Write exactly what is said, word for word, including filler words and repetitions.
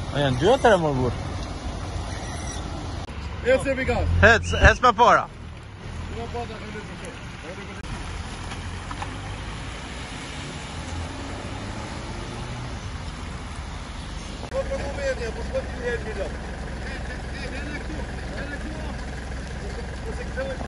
A janë dy atëre më burr. E se vigas. Hec, hec me para. No pata kanë të shoh. Po po po media, po po ti herë.